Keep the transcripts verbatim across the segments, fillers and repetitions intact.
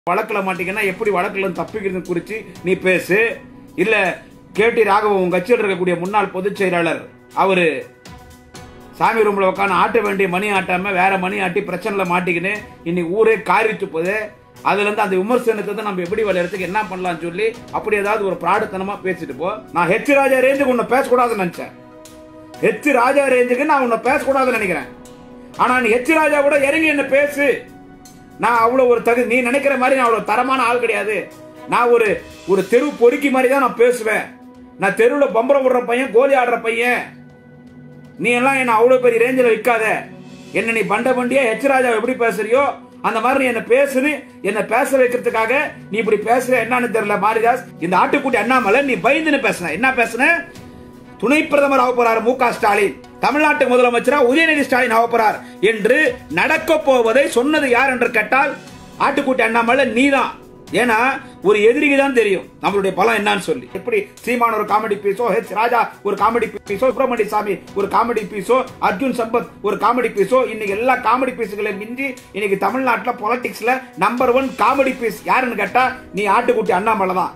வழக்கல மாட்டீங்கன்னா எப்படி வழக்குல தப்பிக்கிறது குறித்து நீ பேசு. இல்ல கேடி ராகவன் உங்க கட்சியில் இருக்கக்கூடிய முன்னாள் பொதுச் செயலாளர் அவரு சாமி ரூம்ல உட்காந்து ஆட்ட வேண்டிய மணி ஆட்டாம வேற மணி ஆட்டி பிரச்சனைல மாட்டிக்கின்னு இன்னைக்கு ஊரே காரிட்டு போகுது. அதுல இருந்து அந்த விமர்சனத்தை நம்ம எப்படி வளர்றதுக்கு என்ன பண்ணலாம்னு சொல்லி அப்படி ஏதாவது ஒரு பிராடத்தனமா பேசிட்டு போ. நான் ஹெச் ராஜா ரேஞ்சுக்கு உன்னை பேசக்கூடாதுன்னு நினைச்சேன். ஹெச் ராஜா ரேஞ்சுக்கு நான் உன்னை பேசக்கூடாதுன்னு நினைக்கிறேன். ஆனா நீ ஹெச் ராஜா கூட இறங்கி என்ன பேசு. நான் அவ்வளவு ஒரு தகுதி, நீ நினைக்கிற மாதிரி நான் அவ்வளவு தரமான ஆள் கிடையாது. நான் ஒரு ஒரு தெரு பொறுக்கி மாதிரி தான் நான் பேசுவேன். நான் தெருவில் பம்பரம் விடுற பையன், கோலி ஆடுற பையன். நீ எல்லாம் என்ன அவ்வளவு பெரிய ரேஞ்சில் வைக்காத. என்ன நீ பண்ட பண்டியா ஹெச் ராஜா எப்படி பேசுறியோ அந்த மாதிரி நீ என்ன பேசுன்னு என்ன பேச வைக்கிறதுக்காக நீ இப்படி பேசுற என்னன்னு தெரியல மாரிதாஸ். இந்த ஆட்டுக்குட்டி அண்ணாமலை நீ பயந்துன்னு பேசுன. என்ன பேசுன? துணை பிரதமர் ஆக போறார் மு க ஸ்டாலின், தமிழ்நாட்டு முதலமைச்சரா உதயநிதி ஸ்டாலின் ஆக போறார் என்று நடக்க போவதை சொன்னது யார் என்று கேட்டால் ஆட்டுக்குட்டி அண்ணாமலை நீதான். ஏன்னா ஒரு எதிரிக்கு தான் தெரியும் நம்மளுடைய பலம் என்னன்னு சொல்லி. எப்படி சீமான் ஒரு காமெடி பீஸோ, ஹெச் ராஜா ஒரு காமெடி பீஸோ, சுப்பிரமணிய சாமி ஒரு காமெடி பீஸோ, அர்ஜுன் சம்பத் ஒரு காமெடி பீஸோ, இன்னைக்கு எல்லா காமெடி பீஸுகளையும் மிஞ்சி இன்னைக்கு தமிழ்நாட்டில் பொலிட்டிக்ஸ்ல நம்பர் ஒன் காமெடி பீஸ் யாருன்னு கேட்டா நீ ஆட்டுக்குட்டி அண்ணாமலை தான்.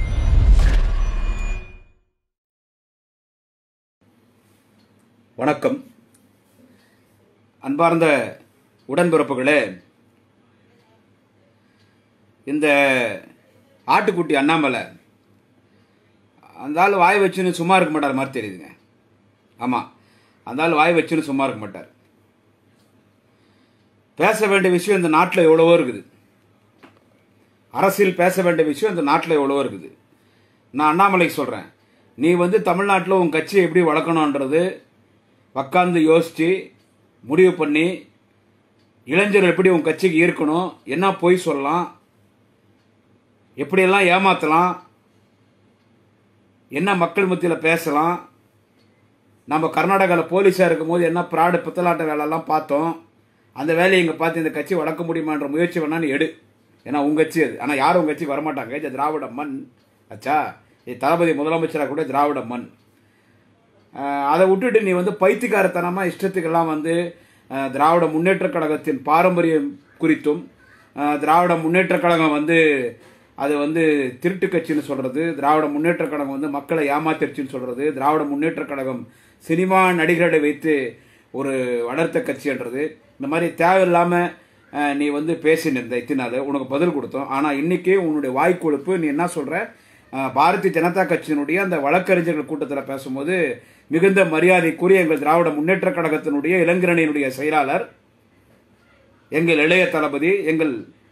வணக்கம் அன்பார்ந்த உடன்பிறப்புகளே. இந்த ஆட்டுக்குட்டி அண்ணாமலை அந்த ஆள் வாய் வச்சுன்னு சும்மா இருக்க மாட்டார் மாதிரி தெரியுதுங்க. ஆமாம், அந்த ஆள் வாய் வச்சுன்னு சும்மா இருக்க மாட்டார். பேச வேண்டிய விஷயம் இந்த நாட்டில் எவ்வளவோ இருக்குது. அரசியல் பேச வேண்டிய விஷயம் இந்த நாட்டில் எவ்வளவோ இருக்குது. நான் அண்ணாமலைக்கு சொல்கிறேன், நீ வந்து தமிழ்நாட்டில் உன் கட்சியை எப்படி வளர்க்கணுன்றது உட்காந்து யோசித்து முடிவு பண்ணி இளைஞர்கள் எப்படி உன் கட்சிக்கு இருக்கணும், என்ன பொய் சொல்லலாம், எப்படியெல்லாம் ஏமாற்றலாம், என்ன மக்கள் மத்தியில் பேசலாம். நம்ம கர்நாடகாவில் போலீஸாக இருக்கும் போது என்ன பிராடு பித்தலாட்ட வேலையெல்லாம் பார்த்தோம். அந்த வேலையை இங்கே பார்த்து இந்த கட்சி வளர்க்க முடியுமான்ற முயற்சி வேணா நீ எடு. ஏன்னா உங்கள் கட்சி அது. ஆனால் யாரும் உங்கள் கட்சிக்கு வரமாட்டாங்க. இது திராவிட மண் ஆச்சா. இது தளபதி முதலமைச்சராக கூட திராவிட மண். அதை விட்டுட்டு நீ வந்து பைத்தியக்காரத்தனமாக இஷ்டத்துக்கெல்லாம் வந்து திராவிட முன்னேற்ற கழகத்தின் பாரம்பரியம் குறித்தும், திராவிட முன்னேற்ற கழகம் வந்து அது வந்து திருட்டு கட்சின்னு சொல்கிறது, திராவிட முன்னேற்ற கழகம் வந்து மக்களை ஏமாத்திருச்சுன்னு சொல்கிறது, திராவிட முன்னேற்ற கழகம் சினிமா நடிகர்களை வைத்து ஒரு வளர்த்த கட்சின்றது, இந்த மாதிரி தேவையில்லாமல் நீ வந்து பேசினிருந்த இத்தினால உனக்கு பதில் கொடுத்தோம். ஆனால் இன்றைக்கி உன்னுடைய வாய்க்கொழுப்பு நீ என்ன சொல்கிற, பாரதிய ஜனதா கட்சியினுடைய அந்த வழக்கறிஞர்கள் கூட்டத்தில் பேசும்போது மிகுந்த மரியாதைக்குரிய எங்கள் திராவிட முன்னேற்ற கழகத்தினுடைய இளைஞரணியினுடைய செயலாளர், எங்கள் இளைய தளபதி, எங்கள்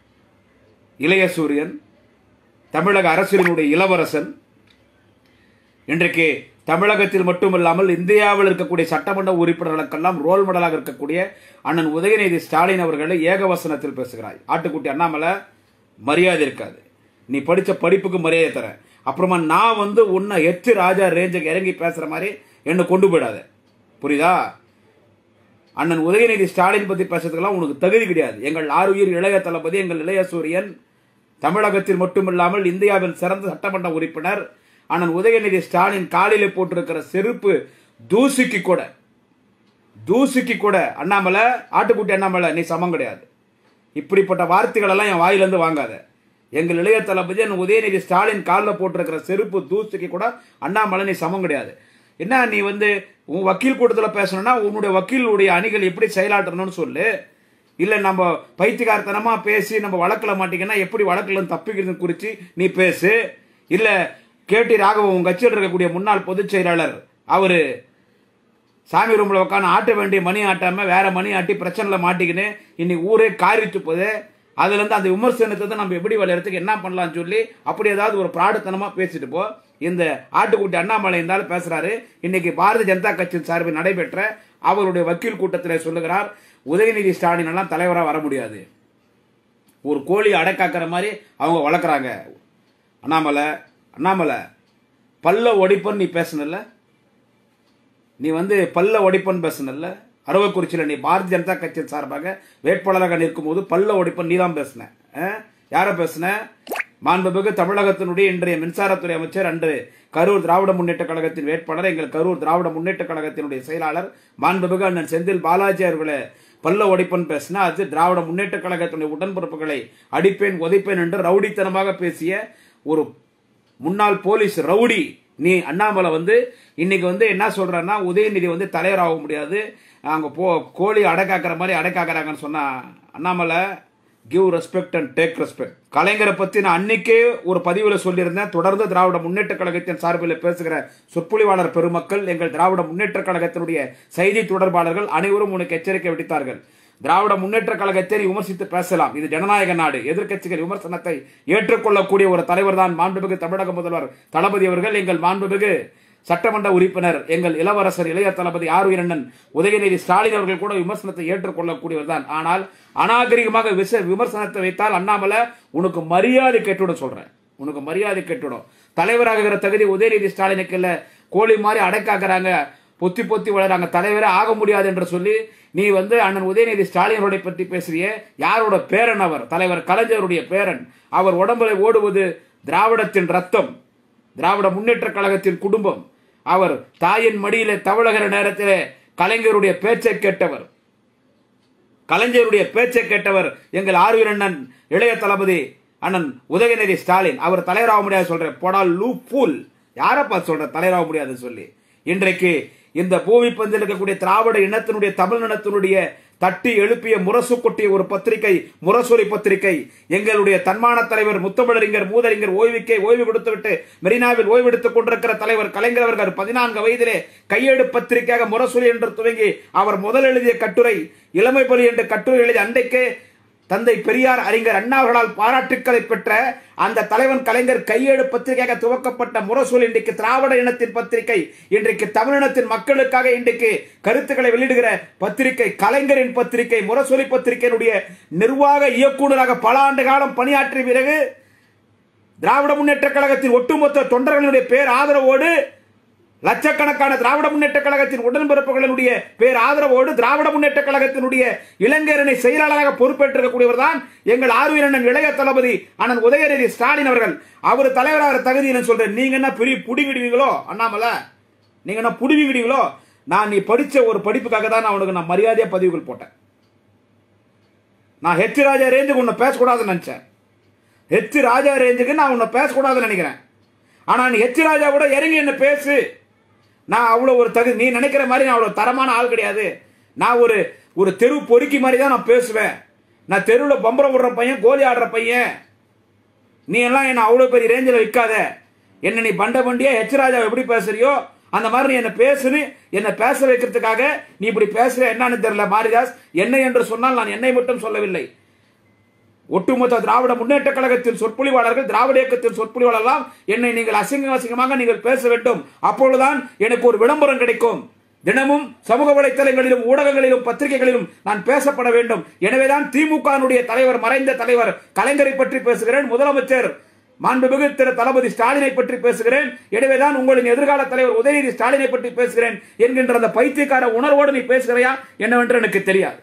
இளைய சூரியன், தமிழக அரசியலினுடைய இளவரசன், இன்றைக்கு தமிழகத்தில் மட்டுமல்லாமல் இந்தியாவில் இருக்கக்கூடிய சட்டமன்ற உறுப்பினர்களுக்கெல்லாம் ரோல் மாடலாக இருக்கக்கூடிய அண்ணன் உதயநிதி ஸ்டாலின் அவர்களை ஏகவசனத்தில் பேசுகிறாய். ஆட்டுக்குட்டி அண்ணாமலை மரியாதை இருக்காது. நீ படித்த படிப்புக்கு மரியாதை தர. அப்புறமா நான் வந்து உன்னை ஹெச் ராஜா ரேஞ்சுக்கு இறங்கி பேசுகிற மாதிரி என்னை கொண்டு போயிடாத, புரியுதா? அண்ணன் உதயநிதி ஸ்டாலின் பற்றி பேசுறதுக்கெல்லாம் உனக்கு தகுதி கிடையாது. எங்கள் ஆறுயிர் இளைய தளபதி, எங்கள் இளைய சூரியன், தமிழகத்தில் மட்டுமில்லாமல் இந்தியாவின் சிறந்த சட்டமன்ற உறுப்பினர் அண்ணன் உதயநிதி ஸ்டாலின் காலிலே போட்டிருக்கிற செருப்பு தூசிக்கு கூட தூசிக்கு கூட அண்ணாமலை, ஆட்டுக்குட்டி அண்ணாமலை நீ சமம் கிடையாது. இப்படிப்பட்ட வார்த்தைகள் எல்லாம் என் வாயிலிருந்து வாங்காத. எங்கள் இளைய தளபதி உதயநிதி ஸ்டாலின் காலில் போட்டிருக்கிற செருப்பு தூசிக்கு கூட அண்ணாமலை நீ சமம் கிடையாது. என்ன நீ வந்து உன் வக்கீல் கூட்டத்தில் பேசணும்னா உன்னுடைய வக்கீலுடைய அணிகள் எப்படி செயலாற்றணும்னு சொல்லு. இல்லை நம்ம பைத்தியக்காரத்தனமாக பேசி நம்ம வழக்கில் மாட்டீங்கன்னா எப்படி வழக்குல தப்பிக்கிறது குறித்து நீ பேசு. இல்லை கேடி ராகவன் உங்க கட்சியில் இருக்கக்கூடிய முன்னாள் பொதுச் செயலாளர் அவரு சாமி ரூம்ல உட்காந்து ஆட்ட வேண்டிய மணி ஆட்டாம வேற மணி ஆட்டி பிரச்சனைல மாட்டிக்கின்னு இன்னைக்கு ஊரே காரிட்டு போகுது. அதுல இருந்து அந்த விமர்சனத்தை நம்ம எப்படி வளர்றதுக்கு என்ன பண்ணலாம்னு சொல்லி அப்படி ஏதாவது ஒரு பிராடத்தனமா பேசிட்டு போ. இந்த ஆட்டுக்குட்டி அண்ணாமலை இருந்தாலும் பேசுறாரு. இன்னைக்கு பாரதிய ஜனதா கட்சியின் சார்பில் நடைபெற்ற அவருடைய வக்கீல் கூட்டத்தில் சொல்லுகிறார், உதயநிதி ஸ்டாலின் எல்லாம் தலைவராக வர முடியாது, ஒரு கோழி அடைக்காக்கிற மாதிரி அவங்க வளர்க்குறாங்க. அண்ணாமலை அண்ணாமலை பல்ல ஒடிப்பன் நீ பேசணும்ல, நீ வந்து பல்ல ஒடிப்பன் பேசணும்ல. அரவக்குறிச்சியில் நீ பாரதிய ஜனதா கட்சியின் சார்பாக வேட்பாளராக நிற்கும் போது பல்ல ஒடிப்பன் நீ தான் பேசின. யார பேசின? மாண்புமிகு தமிழகத்தினுடைய இன்றைய மின்சாரத்துறை அமைச்சர், அன்று கரூர் திராவிட முன்னேற்ற கழகத்தின் வேட்பாளர், எங்கள் கரூர் திராவிட முன்னேற்ற கழகத்தினுடைய செயலாளர் மாண்புமிகு அண்ணன் செந்தில் பாலாஜி அவர்களை பல்ல உடைப்பன் பேசினா அது திராவிட முன்னேற்ற கழகத்தினுடைய உடன்பிறப்புகளை அடிப்பேன் உதைப்பேன் என்று ரவுடித்தனமாக பேசிய ஒரு முன்னாள் போலீஸ் ரவுடி நீ அண்ணாமலை வந்து இன்னைக்கு வந்து என்ன சொல்றன்னா உதயநிதி வந்து தலைவராக முடியாது, அங்க போ கோழி அடைக்காக்குற மாதிரி அடைக்காக்குறாங்கன்னு சொன்னா Annamalai give respect and take respect. கலைஞரை பத்தி நான் அன்னைக்கே ஒரு பதிவுல சொல்லியிருந்தேன். தொடர்ந்து திராவிட முன்னேற்ற கழகத்தின் சார்பில் பேசுகிற சொற்பொழிவாளர் பெருமக்கள், எங்கள் திராவிட முன்னேற்ற கழகத்தினுடைய செய்தி தொடர்பாளர்கள் அனைவரும் உனக்கு எச்சரிக்கை விடுத்தார்கள். திராவிட முன்னேற்ற கழகத்தை விமர்சித்து பேசலாம், இது ஜனநாயக நாடு. எதிர்க்கட்சிகள் விமர்சனத்தை ஏற்றுக்கொள்ளக்கூடிய ஒரு தலைவர் தான் மாண்புமிகு தமிழக முதல்வர் தளபதி அவர்கள். எங்கள் மாண்புமிகு சட்டமன்ற உறுப்பினர் எங்கள் இளவரசர் இளைய தளபதி ஆர் வீரண்ணன் உதயநிதி ஸ்டாலின் அவர்கள் கூட விமர்சனத்தை ஏற்றுக்கொள்ளக்கூடியவர் தான். ஆனால் அநாகரிகமாக விமர்சனத்தை வைத்தால் அண்ணாமலை உனக்கு மரியாதை கேட்டுவிட சொல்றேன், உனக்கு மரியாதை கேட்டுவிடும். தலைவராகிற தகுதி உதயநிதி ஸ்டாலினுக்கு இல்ல, கோழி மாதிரி அடைக்காக்குறாங்க, பொத்தி பொத்தி வளராங்க, தலைவரே ஆக முடியாது என்று சொல்லி நீ வந்து அண்ணன் உதயநிதி ஸ்டாலினுடைய பற்றி பேசுறிய. யாரோட பேரன் அவர்? தலைவர் கலைஞருடைய பேரன். அவர் உடம்புல ஓடுவது திராவிடத்தின் ரத்தம், திராவிட முன்னேற்ற கழகத்தின் குடும்பம். அவர் தாயின் மடியிலே தவழுகிற நேரத்திலே கலைஞருடைய பேச்சை கேட்டவர், கலைஞருடைய பேச்சை கேட்டவர் எங்கள் ஆர் வீரண்ணன் இளைய தளபதி அண்ணன் உதயநிதி ஸ்டாலின். அவர் தலைவராக முடியாது சொல்றேன், போடால் லூப்பூல். யாரப்பா சொல்ற தலைவராக முடியாது சொல்லி? இன்றைக்கு இந்த பூமி பந்தில் இருக்கக்கூடிய திராவிட இனத்தினுடைய தமிழ் இனத்தினுடைய தட்டி எழுப்பிய முரசு கொட்டிய ஒரு பத்திரிகை முரசொலி பத்திரிகை. எங்களுடைய தன்மான தலைவர் முத்தமிழறிஞர் மூதறிஞர் ஓய்வுக்கே ஓய்வு கொடுத்துவிட்டு மெரினாவில் ஓய்வெடுத்துக் கொண்டிருக்கிற தலைவர் கலைஞர் அவர்கள் பதினான்கு வயதிலே கையேடு பத்திரிகையாக முரசொலி என்று துவங்கி அவர் முதல் எழுதிய கட்டுரை இளமை பலி என்ற கட்டுரை எழுதி அன்றைக்கே தந்தை பெரியார் அறிஞர் அண்ணா அவர்களால் பாராட்டுக்களை பெற்ற அந்த தலைவன் கலைஞர் கையேடு பத்திரிகையாக துவக்கப்பட்ட முரசொலி இன்றைக்கு திராவிட இனத்தின் பத்திரிகை. இன்றைக்கு தமிழினத்தின் மக்களுக்காக இன்றைக்கு கருத்துக்களை வெளியிடுகிற பத்திரிகை கலைஞரின் பத்திரிகை முரசொலி பத்திரிகையினுடைய நிர்வாக இயக்குநராக பல ஆண்டு காலம் பணியாற்றிய பிறகு திராவிட முன்னேற்ற கழகத்தின் ஒட்டுமொத்த தொண்டர்களுடைய பேர் ஆதரவோடு லட்சக்கணக்கான திராவிட முன்னேற்ற கழகத்தின் உடன்பிறப்புகளுடைய பேர் ஆதரவோடு திராவிட முன்னேற்ற கழகத்தினுடைய இளைஞரணி செயலாளராக பொறுப்பேற்றிருக்கக்கூடியவர் தான் எங்கள் ஆர் வீரண்ணன் இளைய தளபதி அண்ணன் உதயநிதி ஸ்டாலின் அவர்கள். அவர் தலைவராக தகுதி சொல்றேன். நீங்க என்ன பெரிய புடிங்கிடுவீங்களோ அண்ணாமலை, நீங்க என்ன புடிங்கிடுவீங்களோ? நான் நீ படிச்ச ஒரு படிப்புக்காக தான் நான் உனக்கு நான் மரியாதையா பதிவுகள் போட்டேன். நான் ஹெச் ராஜா ரேஞ்சுக்கு உன்னை பேசக்கூடாதுன்னு நினைச்சேன். ஹெச் ராஜா ரேஞ்சுக்கு நான் உன்னை பேசக்கூடாதுன்னு நினைக்கிறேன். ஆனா நீ ஹெச் ராஜா கூட இறங்கி என்ன பேசு. நான் அவ்வளவு ஒரு தகுதி, நீ நினைக்கிற மாதிரி நான் அவ்வளவு தரமான ஆள் கிடையாது. நான் ஒரு ஒரு தெரு பொறுக்கி மாதிரி தான் நான் பேசுவேன். நான் தெருவில் பம்பரம் விடுற பையன், கோலி ஆடுற பையன். நீ எல்லாம் என்ன அவ்வளவு பெரிய ரேஞ்சில் வைக்காத. என்ன நீ பண்ட பண்டியா ஹெச் ராஜா எப்படி பேசுறியோ அந்த மாதிரி நீ என்ன பேசுன்னு என்ன பேச வைக்கிறதுக்காக நீ இப்படி பேசுற என்னன்னு தெரியல மாரிதாஸ். என்னை என்று சொன்னால் நான் என்னை மட்டும் சொல்லவில்லை, ஒட்டுமொத்த திராவிட முன்னேற்ற கழகத்தின் சொற்பொழிவாளர்கள் திராவிட இயக்கத்தின் சொற்பொழிவாளர்கள் என்னை நீங்கள் அசிங்க அசிங்கமாக நீங்கள் பேச வேண்டும். அப்பொழுதுதான் எனக்கு ஒரு விளம்பரம் கிடைக்கும். தினமும் சமூக வலைத்தளங்களிலும் ஊடகங்களிலும் பத்திரிகைகளிலும் நான் பேசப்பட வேண்டும். எனவேதான் திமுக தலைவர் மறைந்த தலைவர் கலைஞரை பற்றி பேசுகிறேன், முதலமைச்சர் மாண்புமிகு திரு தளபதி ஸ்டாலினை பற்றி பேசுகிறேன். எனவேதான் உங்களின் எதிர்கால தலைவர் உதயநிதி ஸ்டாலினை பற்றி பேசுகிறேன் என்கின்ற அந்த பைத்தியக்கார உணர்வோடு நீ பேசுகிறையா என்னவென்று எனக்கு தெரியாது.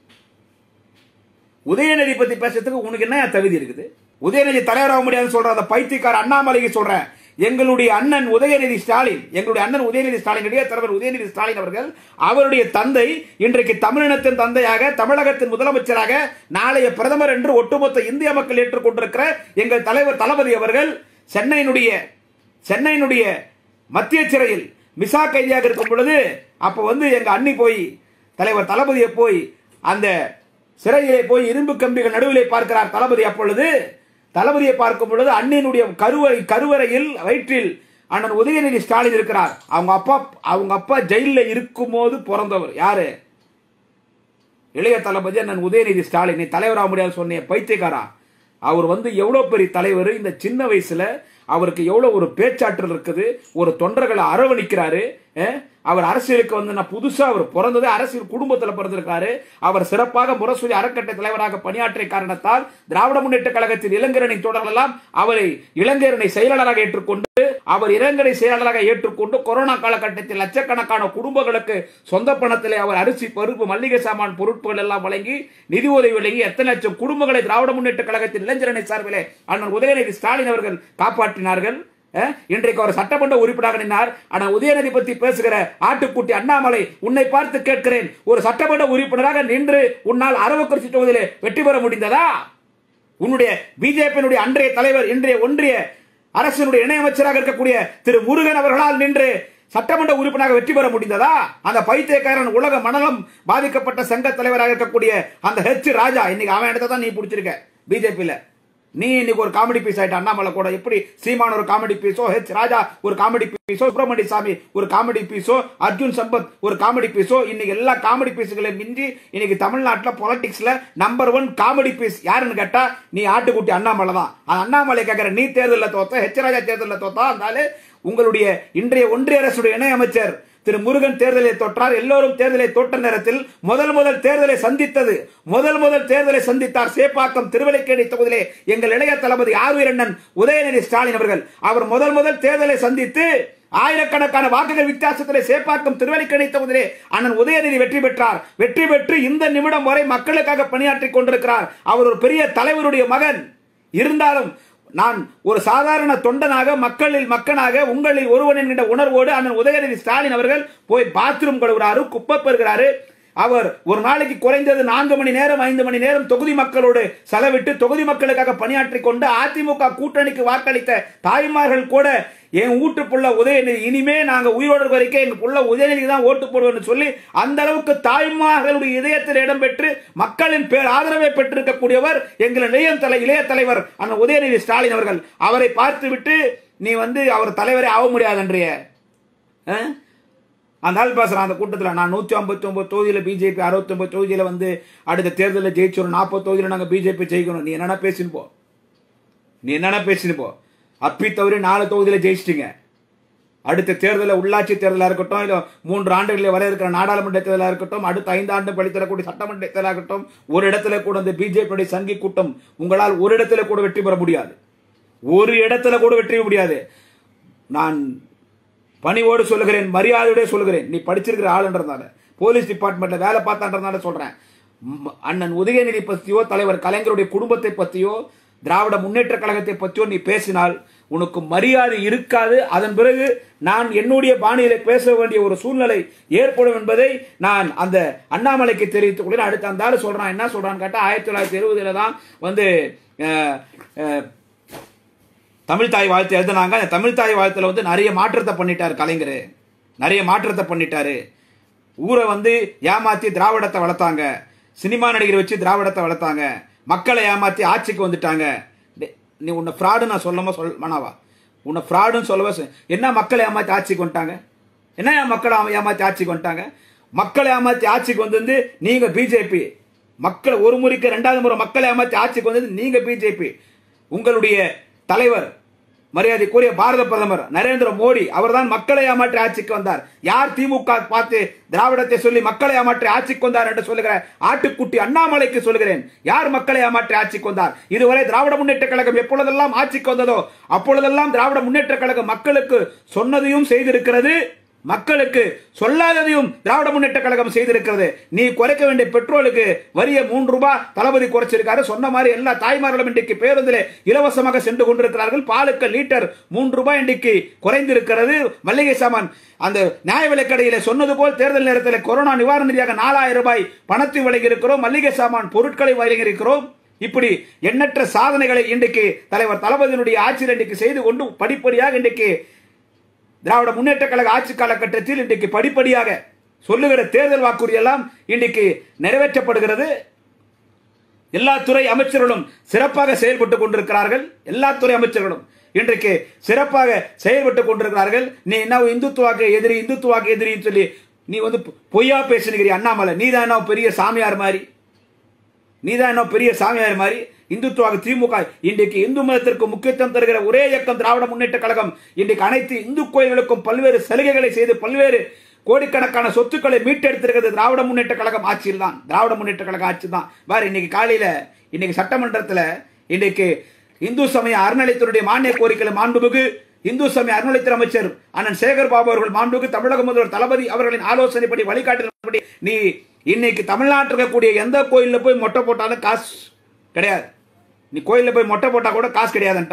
உதயநிதி பத்தி பேசுறதுக்கு உனக்கு என்ன தகுதி இருக்குது? உதயநிதி தலைவராக முடியாதுன்னு சொல்ற அந்த பைத்தியக்கார அண்ணாமலைக்கு சொல்றேன். எங்களுடைய அண்ணன் உதயநிதி ஸ்டாலின், எங்களுடைய அண்ணன் உதயநிதி ஸ்டாலின் இடையே தலைவர் உதயநிதி ஸ்டாலின் அவர்கள் அவருடைய தந்தை இன்றைக்கு தமிழினத்தின் தந்தையாக தமிழகத்தின் முதலமைச்சராக நாளைய பிரதமர் என்று ஒட்டுமொத்த இந்திய மக்கள் ஏற்றுக்கொண்டிருக்கிற எங்கள் தலைவர் தளபதி அவர்கள் சென்னையினுடைய சென்னையினுடைய மத்திய சிறையில் மிசா கைதியாக இருக்கும் பொழுது அப்ப வந்து எங்க அண்ணி போய் தலைவர் தளபதியை போய் அந்த சிறையிலே போய் இரும்பு கம்பிகள் நடுவிலே பார்க்கிறார் தளபதி. அப்பொழுது தளபதியை பார்க்கும் பொழுது அண்ணினுடைய கருவறை கருவறையில் வயிற்றில் அண்ணன் உதயநிதி ஸ்டாலின் இருக்கிறார். அவங்க அப்பா அவங்க அப்பா ஜெயிலில் இருக்கும் போது பிறந்தவர் யாரு? இளைய தளபதி அண்ணன் உதயநிதி ஸ்டாலின். நீ தலைவராக முடியாது சொன்ன பைத்தியக்காரா. அவர் வந்து எவ்வளவு பெரிய தலைவர். இந்த சின்ன வயசுல அவருக்கு எவ்வளவு ஒரு பேச்சாற்றல் இருக்குது. ஒரு தொண்டர்களை அரவணிக்கிறாரு. அவர் அரசியலுக்கு வந்து நான் புதுசா அவர் பிறந்தது அரசியல் குடும்பத்தில் பிறந்திருக்காரு. அவர் சிறப்பாக முரசொலி அறக்கட்டளை தலைவராக பணியாற்றிய காரணத்தால் திராவிட முன்னேற்ற கழகத்தின் இளைஞரணி தொடர்கள் எல்லாம் அவரை இளைஞரணி செயலாளராக ஏற்றுக்கொண்டு அவர் இளைஞரணி செயலாளராக ஏற்றுக்கொண்டு கொரோனா காலகட்டத்தில் லட்சக்கணக்கான குடும்பங்களுக்கு சொந்த பணத்திலே அவர் அரிசி பருப்பு மல்லிகை சாமான் பொருட்கள் எல்லாம் வழங்கி நிதி உதவி வழங்கி எத்தனை லட்சம் குடும்பங்களை திராவிட முன்னேற்ற கழகத்தின் இளைஞரணி சார்பிலே அண்ணன் உதயநிதி ஸ்டாலின் அவர்கள் காப்பாற்றினார்கள். இன்றைக்கு அவர் சட்டமன்ற உறுப்பினராக நின்றார். ஆனால் உதயநிதி பற்றி பேசுகிற ஆட்டுக்குட்டி அண்ணாமலை, உன்னை பார்த்து கேட்கிறேன், ஒரு சட்டமன்ற உறுப்பினராக நின்று உன்னால் அரவக்குறிச்சி தொகுதியிலே வெற்றி பெற முடிந்ததா? உன்னுடைய பிஜேபியினுடைய அன்றைய தலைவர், இன்றைய ஒன்றிய அரசினுடைய இணையமைச்சராக இருக்கக்கூடிய திரு முருகன் அவர்களால் நின்று சட்டமன்ற உறுப்பினராக வெற்றி பெற முடிந்ததா? அந்த பைத்தியக்காரன் உலக மனநலம் பாதிக்கப்பட்ட சங்க தலைவராக இருக்கக்கூடிய அந்த ஹெச் ராஜா, இன்னைக்கு அவன் இடத்த தான் நீ பிடிச்சிருக்க பிஜேபியில. நீ இன்னைக்கு ஒரு காமெடி பீஸ் ஆயிட்ட. அண்ணாமலை கூட எப்படி சீமான் ஒரு காமெடி பீஸோ, ஹெச் ராஜா ஒரு காமெடி பீஸோ, சுப்பிரமணிய சாமி ஒரு காமெடி பீஸோ, அர்ஜுன் சம்பத் ஒரு காமெடி பீஸோ, இன்னைக்கு எல்லா காமெடி பீஸுகளையும் மிஞ்சி இன்னைக்கு தமிழ்நாட்டில் பொலிட்டிக்ஸ்ல நம்பர் ஒன் காமெடி பீஸ் யாருன்னு கேட்டா நீ ஆட்டுக்குட்டி அண்ணாமலை தான். அந்த அண்ணாமலை கேட்கிற, நீ தேர்தலில் தோத்த, ஹெச் ராஜா தேர்தலில் தோத்தா, இருந்தாலும் உங்களுடைய இன்றைய ஒன்றிய அரசுடைய இணையமைச்சர் திரு முருகன் தேர்தலை தோற்றார். எல்லோரும் தேர்தலை தோற்ற நேரத்தில் முதல் முதல் தேர்தலை சந்தித்தது முதல் முதல் தேர்தலை சந்தித்தார் சேப்பாக்கம் திருவல்லிக்கேணி தொகுதியிலே எங்கள் இளைய தளபதி ஆர்வீரண்ணன் உதயநிதி ஸ்டாலின் அவர்கள். அவர் முதல் முதல் தேர்தலை சந்தித்து ஆயிரக்கணக்கான வாக்குகள் வித்தியாசத்திலே சேப்பாக்கம் திருவல்லிக்கேணி தொகுதியிலே அண்ணன் உதயநிதி வெற்றி பெற்றார். வெற்றி பெற்று இந்த நிமிடம் வரை மக்களுக்காக பணியாற்றிக் கொண்டிருக்கிறார். அவர் ஒரு பெரிய தலைவருடைய மகன். இருந்தாலும் நான் ஒரு சாதாரண தொண்டனாக, மக்களில் மக்களாக, உங்களில் ஒருவன் என்கின்ற உணர்வோடு அண்ணன் உதயநிதி ஸ்டாலின் அவர்கள் போய் பாத்ரூம் கழுவுறாரு, குப்பை பெறுகிறாரு. அவர் ஒரு நாளைக்கு குறைந்தது நான்கு மணி நேரம் ஐந்து மணி நேரம் தொகுதி மக்களோடு செலவிட்டு தொகுதி மக்களுக்காக பணியாற்றிக் கொண்டு அதிமுக கூட்டணிக்கு வாக்களித்த தாய்மார்கள் கூட என் வீட்டு புள்ள உதயநிதி, இனிமே நாங்க உயிரோடு வரைக்கும் எங்க புள்ள உதயநிதி தான் ஓட்டு போடுவோம்னு சொல்லி அந்த அளவுக்கு தாய்மார்களுடைய இதயத்தில் இடம்பெற்று மக்களின் பேர் ஆதரவை பெற்றிருக்கக்கூடியவர் எங்கள் இளைய தலை இளைய தலைவர் அண்ணன் உதயநிதி ஸ்டாலின் அவர்கள். அவரை பார்த்து விட்டு நீ வந்து அவர் தலைவரே ஆக முடியாதுன்றிய அந்த ஆள் பேசுறான் அந்த கூட்டத்தில். நான் நூத்தி ஐம்பத்தி ஒன்பது தொகுதியில பிஜேபி அறுபத்தி ஒன்பது தொகுதியில வந்து அடுத்த தேர்தலில் ஜெயிச்சோம், நாற்பது தொகுதியில நாங்க பிஜேபி ஜெயிக்கணும். நீ என்னன்னா பேசின்னு போ, நீ என்னன்னா பேசின்னு போ. அப்பி தவறி நாலு தொகுதியில ஜெயிச்சிட்டீங்க. அடுத்த தேர்தலில் உள்ளாட்சி தேர்தலாக இருக்கட்டும், இல்லை மூன்று ஆண்டுகளில் வர இருக்கிற நாடாளுமன்ற தேர்தலாக இருக்கட்டும், அடுத்த ஐந்து ஆண்டு படித்தரக்கூடிய சட்டமன்ற தேர்தலாக இருக்கட்டும், ஒரு இடத்துல கூட இந்த பிஜேபியுடைய சங்கி கூட்டம் உங்களால் ஒரு இடத்துல கூட வெற்றி பெற முடியாது. ஒரு இடத்துல கூட வெற்றி பெற முடியாது. நான் பணிவோடு சொல்லுகிறேன், மரியாதையோட சொல்லுகிறேன். நீ படிச்சிருக்கிற ஆளுன்றதால, போலீஸ் டிபார்ட்மெண்ட்ல வேலை பார்த்தான்றதால சொல்றேன். அண்ணன் உதயநிதி பத்தியோ, தலைவர் கலைஞருடைய குடும்பத்தை பத்தியோ, திராவிட முன்னேற்ற கழகத்தை பற்றியோ நீ பேசினால் உனக்கு மரியாதை இருக்காது. அதன் பிறகு நான் என்னுடைய பாணியில பேச வேண்டிய ஒரு சூழ்நிலை ஏற்படும் என்பதை நான் அந்த அண்ணாமலைக்கு தெரிவித்துக் கொள்கிறேன். அடுத்த அந்த ஆளு சொல்றான், என்ன சொல்றான்னு கேட்டா, ஆயிரத்தி தொள்ளாயிரத்தி எழுபதுல தான் வந்து தமிழ் தாய் வாழ்த்து எழுதினாங்க. அந்த தமிழ் தாய் வாழ்த்துல வந்து நிறைய மாற்றத்தை பண்ணிட்டாரு கலைஞர், நிறைய மாற்றத்தை பண்ணிட்டாரு. ஊரை வந்து ஏமாத்தி திராவிடத்தை வளர்த்தாங்க, சினிமா நடிகர் வச்சு திராவிடத்தை வளர்த்தாங்க, மக்களை ஏமாத்தி ஆட்சிக்கு வந்துட்டாங்க. நீ உன்னை ஃப்ராடு நான் சொல்லமா சொல் மனாவா, உன்னை ஃப்ராடுன்னு சொல்லவா? என்ன மக்களை ஏமாத்தி ஆட்சிக்கு வந்துட்டாங்க? என்ன மக்களை ஏமாத்தி ஆட்சிக்கு வந்துட்டாங்க? மக்களை ஏமாத்தி ஆட்சிக்கு வந்து நீங்க பிஜேபி. மக்களை ஒரு முறைக்கு ரெண்டாவது முறை மக்களை ஏமாத்தி ஆட்சிக்கு வந்தது நீங்க பிஜேபி. உங்களுடைய தலைவர் மரியாதைக்குரிய பாரத பிரதமர் நரேந்திர மோடி அவர்தான் மக்களை ஏமாற்றி ஆட்சிக்கு வந்தார். யார் திமுக பார்த்து திராவிடத்தை சொல்லி மக்களை ஏமாற்றி ஆட்சிக்கு வந்தார் என்று சொல்லுகிற ஆட்டுக்குட்டி அண்ணாமலைக்கு சொல்லுகிறேன், யார் மக்களை ஏமாற்றி ஆட்சிக்கு வந்தார்? இதுவரை திராவிட முன்னேற்ற கழகம் எப்பொழுதெல்லாம் ஆட்சிக்கு வந்ததோ அப்பொழுதெல்லாம் திராவிட முன்னேற்ற கழகம் மக்களுக்கு சொன்னதையும் செய்திருக்கிறது, மக்களுக்கு சொல்லாததையும் திராவிட முன்னேற்ற கழகம் செய்திருக்கிறது. நீ குறைக்க வேண்டிய பெட்ரோலுக்கு வரிய மூன்று ரூபாய் தளபதி குறைச்சிருக்காரு. சொன்ன மாதிரி எல்லா தாய்மார்களும் இன்றைக்கு பேருந்திலே இலவசமாக சென்று கொண்டிருக்கிறார்கள். பாலுக்கு லிட்டர் மூன்று ரூபாய் இன்றைக்கு குறைந்திருக்கிறது. மல்லிகை சாமான் அந்த நியாய விலைக்கடையில சொன்னது போல் தேர்தல் நேரத்தில் கொரோனா நிவாரண நிதியாக நாலாயிரம் ரூபாய் பணத்தை வழங்கி இருக்கிறோம். மல்லிகை சாமான் பொருட்களை வழங்கி இருக்கிறோம். இப்படி எண்ணற்ற சாதனைகளை இன்றைக்கு தலைவர் தளபதியினுடைய ஆட்சியில் இன்றைக்கு செய்து கொண்டு படிப்படியாக இன்றைக்கு திராவிட முன்னேற்ற கழக ஆட்சி காலகட்டத்தில் இன்றைக்கு படிப்படியாக சொல்லுகிற தேர்தல் வாக்குறுதி எல்லாம் இன்றைக்கு நிறைவேற்றப்படுகிறது. எல்லா துறை அமைச்சர்களும் சிறப்பாக செயல்பட்டுக் கொண்டிருக்கிறார்கள். எல்லா துறை அமைச்சர்களும் இன்றைக்கு சிறப்பாக செயல்பட்டுக் கொண்டிருக்கிறார்கள். நீ என்ன இந்துத்துவாக்கு எதிரி இந்துத்துவாக்கு எதிரின்னு சொல்லி நீ வந்து பொய்யா பேசுகிற அண்ணாமலை, நீதான் என்ன பெரிய சாமியார் மாதிரி, நீதான் என்ன பெரிய சாமியார் மாதிரி இந்துத்துவாக திமுக இன்றைக்கு இந்து மதத்திற்கு முக்கியத்துவம் தருகிற ஒரே இயக்கம் திராவிட முன்னேற்ற கழகம். இன்றைக்கு அனைத்து இந்து கோயில்களுக்கும் பல்வேறு சலுகைகளை செய்து பல்வேறு கோடிக்கணக்கான சொத்துக்களை மீட்டெடுத்திருக்கிறது திராவிட முன்னேற்ற கழகம் ஆட்சியில் தான், திராவிட முன்னேற்ற கழக ஆட்சி தான். வேற இன்னைக்கு காலையில இன்னைக்கு சட்டமன்றத்தில் இன்றைக்கு இந்து சமய அறநிலையத்துறையுடைய மானிய கோரிக்கை மாண்புமிகு இந்து சமய அறநிலையத்துறை அமைச்சர் அண்ணன் சேகர் பாபு அவர்கள் மாண்புமிகு தமிழக முதல்வர் தளபதி அவர்களின் ஆலோசனைப்படி வழிகாட்டுதல்படி நீ இன்னைக்கு தமிழ்நாட்டில் இருக்கக்கூடிய எந்த கோயிலில் போய் மொட்டை போட்டாலும் காசு கிடையாது. நீ கோயிலில் போய் மொட்டை போட்டா கூட காசு கிடையாதுன்ட்டாங்க.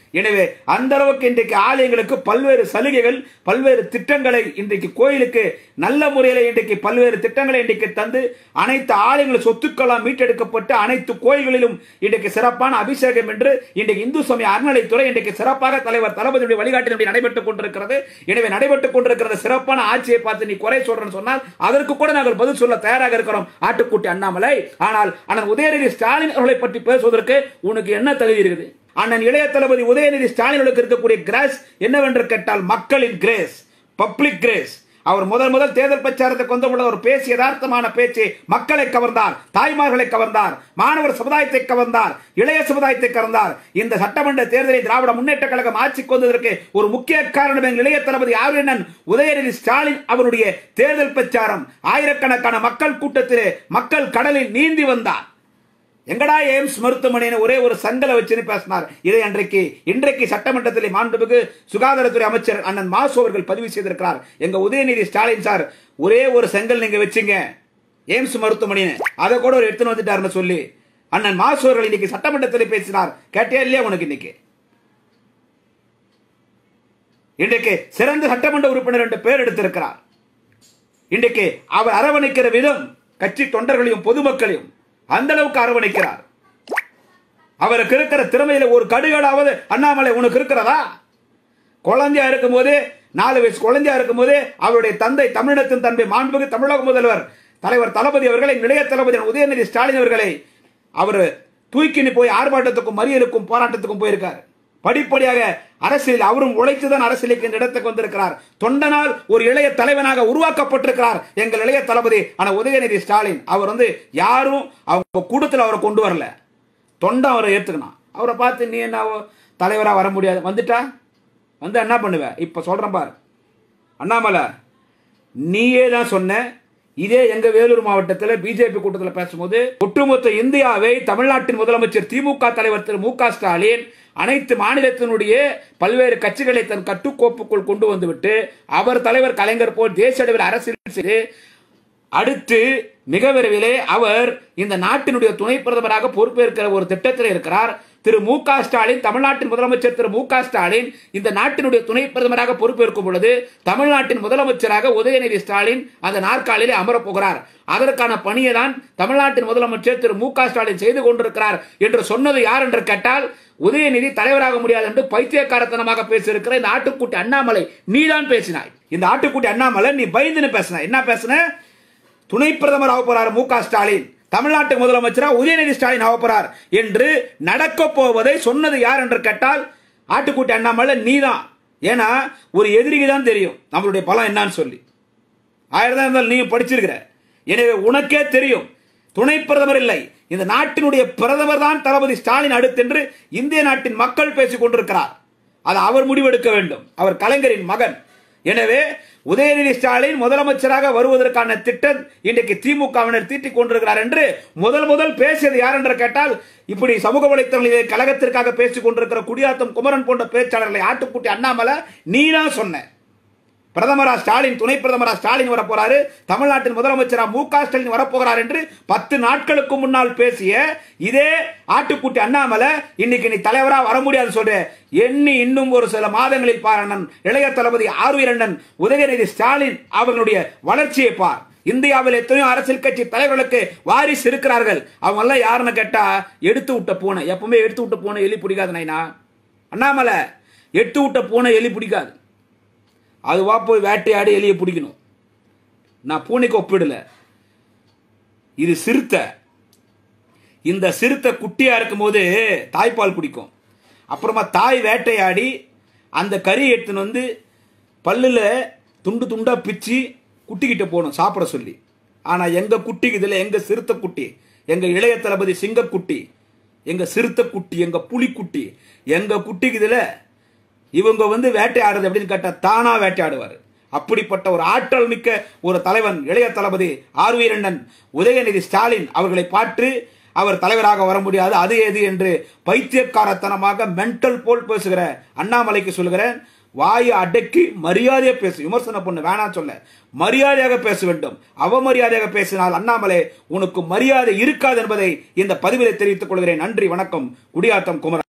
எனவே அந்த அளவுக்கு இன்றைக்கு ஆலயங்களுக்கு பல்வேறு சலுகைகள், பல்வேறு திட்டங்களை இன்றைக்கு கோயிலுக்கு நல்ல முறையில் இன்றைக்கு பல்வேறு திட்டங்களை இன்றைக்கு தந்து அனைத்து ஆலயங்களும் சொத்துக்களால் மீட்டெடுக்கப்பட்டு அனைத்து கோயில்களிலும் இன்றைக்கு சிறப்பான அபிஷேகம் என்று இன்றைக்கு இந்து சமய அறநிலைத்துறை இன்றைக்கு சிறப்பாக தலைவர் தளபதியுடைய வழிகாட்டில் நடைபெற்றுக் கொண்டிருக்கிறது. எனவே நடைபெற்றுக் கொண்டிருக்கிற சிறப்பான ஆட்சியை பார்த்து நீ குறை சொல்றேன்னு சொன்னால் அதற்கு கூட நாங்கள் பதில் சொல்ல தயாராக இருக்கிறோம் ஆட்டுக்குட்டி அண்ணாமலை. ஆனால் அண்ணன் உதயநிதி ஸ்டாலின் அவர்களை பற்றி பேசுவதற்கு உனக்கு என்ன தகுதி இருக்குது? அண்ணன் இளைய தளபதி உதயநிதி ஸ்டாலினுக்கு இருக்கக்கூடிய கிரேஸ் என்னவென்று கேட்டால் மக்களின் கிரேஸ், பப்ளிக் கிரேஸ். அவர் முதல் முதல் தேர்தல் பிரச்சாரத்துக்கு வந்த ஒரு பேசிய யதார்த்தமான பேச்சு மக்களை கவர்ந்தார், தாய்மார்களை கவர்ந்தார், மாணவர் சமுதாயத்தை கவர்ந்தார், இளைய சமுதாயத்தை கவர்ந்தார். இந்த சட்டமன்ற தேர்தலை திராவிட முன்னேற்ற கழகம் ஆட்சிக்கு வந்ததற்கு ஒரு முக்கிய காரணம் எங்கள் இளைய தளபதி ஆளுநர் உதயநிதி ஸ்டாலின் அவருடைய தேர்தல் பிரச்சாரம். ஆயிரக்கணக்கான மக்கள் கூட்டத்திலே மக்கள் கடலில் நீந்தி வந்தார். எங்கடா எய்ம்ஸ் மருத்துவமனைன்னு ஒரே ஒரு சங்கலை வச்சுன்னு பேசினார். இதை அன்றைக்கு இன்றைக்கு சட்டமன்றத்தில் மாண்புமிகு சுகாதாரத்துறை அமைச்சர் அண்ணன் மாசு அவர்கள் பதிவு செய்திருக்கிறார். எங்க உதயநிதி ஸ்டாலின் சார் ஒரே ஒரு செங்கல் நீங்க வச்சுங்க எய்ம்ஸ் மருத்துவமனை, அதை கூட ஒரு எடுத்துன்னு வந்துட்டாருன்னு சொல்லி அண்ணன் மாசு அவர்கள் இன்னைக்கு சட்டமன்றத்தில் பேசினார். கேட்டே இல்லையா உனக்கு? இன்னைக்கு இன்றைக்கு சிறந்த சட்டமன்ற உறுப்பினர் என்று பெயர் எடுத்திருக்கிறார். இன்றைக்கு அவர் அரவணைக்கிற விதம் கட்சி தொண்டர்களையும் பொதுமக்களையும் அந்த அளவுக்கு அரவணைக்கிறார். அவருக்கு இருக்கிற திறமையில ஒரு கடுகளாவது அண்ணாமலை உனக்கு இருக்கிறதா? குழந்தையா இருக்கும் போதே, நாலு வயசு குழந்தையா இருக்கும் போதே அவருடைய தந்தை தமிழினத்தின் தந்தை மாண்புமிகு தமிழக முதல்வர் தலைவர் தளபதி அவர்களை, இளைய தளபதி உதயநிதி ஸ்டாலின் அவர்களை அவர் தூக்கினி போய் ஆர்ப்பாட்டத்துக்கும் மறியலுக்கும் போராட்டத்துக்கும் போயிருக்கார். படிப்படியாக அரசியல் அவரும் உழைத்துதான் அரசியலுக்கு இந்த இடத்துக்கு வந்திருக்கிறார். தொண்டனால் ஒரு இளைய தலைவனாக உருவாக்கப்பட்டிருக்கிறார் எங்கள் இளைய தளபதி. ஆனா உதயநிதி ஸ்டாலின் அவர் வந்து யாரும் அவங்க கூட்டத்தில் அவரை கொண்டு வரல. தொண்டன் அவரை ஏத்துக்கணும். அவரை பார்த்து நீ என்ன தலைவரா வர முடியாது, வந்துட்டா வந்து என்ன பண்ணுவ? இப்ப சொல்றேன் பாரு அண்ணாமலை, நீயே தான் சொன்ன. இதே எங்க வேலூர் மாவட்டத்தில் பிஜேபி கூட்டத்தில் பேசும்போது ஒட்டுமொத்த இந்தியாவை தமிழ்நாட்டின் முதலமைச்சர் திமுக தலைவர் திரு மு க ஸ்டாலின் அனைத்து மாநிலத்தினுடைய பல்வேறு கட்சிகளை தன் கட்டுக்கோப்புக்குள் கொண்டு வந்துவிட்டு அவர் தலைவர் கலைஞர் போல் தேசிய அளவில் அரசியல் செய்து அடுத்து மிக விரைவிலே அவர் இந்த நாட்டினுடைய துணை பிரதமராக பொறுப்பேற்கிற ஒரு திட்டத்தில் இருக்கிறார். திரு மு க ஸ்டாலின், தமிழ்நாட்டின் முதலமைச்சர் திரு மு க ஸ்டாலின் இந்த நாட்டினுடைய துணை பிரதமராக பொறுப்பேற்கும் பொழுது தமிழ்நாட்டின் முதலமைச்சராக உதயநிதி ஸ்டாலின் அந்த நாற்காலிலே அமரப் போகிறார். அதற்கான பணியை தான் தமிழ்நாட்டின் முதலமைச்சர் திரு மு க ஸ்டாலின் செய்து கொண்டிருக்கிறார் என்று சொன்னது யார் என்று கேட்டால் உதயநிதி தலைவராக முடியாது என்று பைத்தியக்காரத்தனமாக பேசியிருக்கிற இந்த ஆட்டுக்குட்டி அண்ணாமலை நீதான் பேசினாய். இந்த ஆட்டுக்குட்டி அண்ணாமலை நீ பயந்துன்னு பேசின. என்ன பேசின? துணை பிரதமர் ஆக போறார் மு க ஸ்டாலின், தமிழ்நாட்டு முதலமைச்சராக உதயநிதி ஸ்டாலின் ஆக போறார் என்று நடக்க போவதை சொன்னது யார் என்று கேட்டால் ஆட்டுக்குட்டி அண்ணாமலை நீதான். ஏன்னா ஒரு எதிரிக்கு தான் தெரியும் நம்மளுடைய பலம் என்னன்னு சொல்லி. ஆயிரம் இருந்தாலும் நீங்க படிச்சிருக்கிற. எனவே உனக்கே தெரியும் துணை பிரதமர் இல்லை, இந்த நாட்டினுடைய பிரதமர் தான் தளபதி ஸ்டாலின் அடுத்து என்று இந்திய நாட்டின் மக்கள் பேசிக் கொண்டிருக்கிறார். அது அவர் முடிவெடுக்க வேண்டும். அவர் கலைஞரின் மகன். எனவே உதயநிதி ஸ்டாலின் முதலமைச்சராக வருவதற்கான திட்டம் இன்றைக்கு திமுகவினர் தீட்டிக் கொண்டிருக்கிறார் என்று முதல் முதல் பேசியது யார் என்று கேட்டால் இப்படி சமூக வலைத்தளங்களில் கழகத்திற்காக பேசிக் கொண்டிருக்கிற குடியாத்தம் குமரன் போன்ற பேச்சாளர்களை ஆட்டுக்குட்டி அண்ணாமலை நீதான் சொன்ன. பிரதமரா ஸ்டாலின், துணை பிரதமரா ஸ்டாலின் வரப்போறாரு, தமிழ்நாட்டின் முதலமைச்சரா மு க ஸ்டாலின் வரப்போகிறார் என்று பத்து நாட்களுக்கு முன்னால் பேசிய இதே ஆட்டுக்குட்டி அண்ணாமலை இன்னைக்கு நீ தலைவரா வர முடியாது சொல்ற. எண்ணி இன்னும் ஒரு சில மாதங்களில் பாருங்கள் இளைய தளபதி ஆர்வீரண்ணன் உதயநிதி ஸ்டாலின் அவர்களுடைய வளர்ச்சியை பார். இந்தியாவில் எத்தனையோ அரசியல் கட்சி தலைவர்களுக்கு வாரிசு இருக்கிறார்கள். அவங்க எல்லாம் யாருன்னு கேட்டா எடுத்து விட்ட பூனை. எப்பவுமே எடுத்து விட்ட பூனை எலி பிடிக்காது நைனா. அண்ணாமலை எடுத்து விட்ட பூனை எலி பிடிக்காது. அதுவா போய் வேட்டையாடி எலியை பிடிக்கணும். நான் பூனைக்கு ஒப்பிடல. இது சிறுத்தை. இந்த சிறுத்தை குட்டியா இருக்கும் போது தாய்ப்பால் குடிக்கும். அப்புறமா தாய் வேட்டையாடி அந்த கறி எடுத்துன்னு வந்து பல்லுல துண்டு துண்டா பிச்சு குட்டிக்கிட்ட போகணும் சாப்பிட சொல்லி. ஆனா எங்க குட்டிக்கு இதுல எங்க சிறுத்தை குட்டி, எங்க இளைய தளபதி சிங்கக்குட்டி, எங்க சிறுத்தை குட்டி, எங்க புலிக்குட்டி, எங்க குட்டிக்கு இதுல இவங்க வந்து வேட்டையாடுறது அப்படின்னு கேட்டா தானா வேட்டையாடுவார். அப்படிப்பட்ட ஒரு ஆற்றல் மிக்க ஒரு தலைவன் இளைய தளபதி ஆர்வீரண்ணன் உதயநிதி ஸ்டாலின் அவர்களை பார்த்து அவர் தலைவராக வர முடியாது, அது எது என்று பைத்தியக்காரத்தனமாக மென்டல் போல் பேசுகிற அண்ணாமலைக்கு சொல்கிறேன், வாயை அடக்கி மரியாதையாக பேசு. விமர்சனம் பண்ண வேணாம் சொல்ல, மரியாதையாக பேச வேண்டும். அவமரியாதையாக பேசினால் அண்ணாமலை உனக்கு மரியாதை இருக்காது என்பதை இந்த பதிவிலே தெரிவித்துக் கொள்கிறேன். நன்றி, வணக்கம். குடியாத்தம் குமரன்.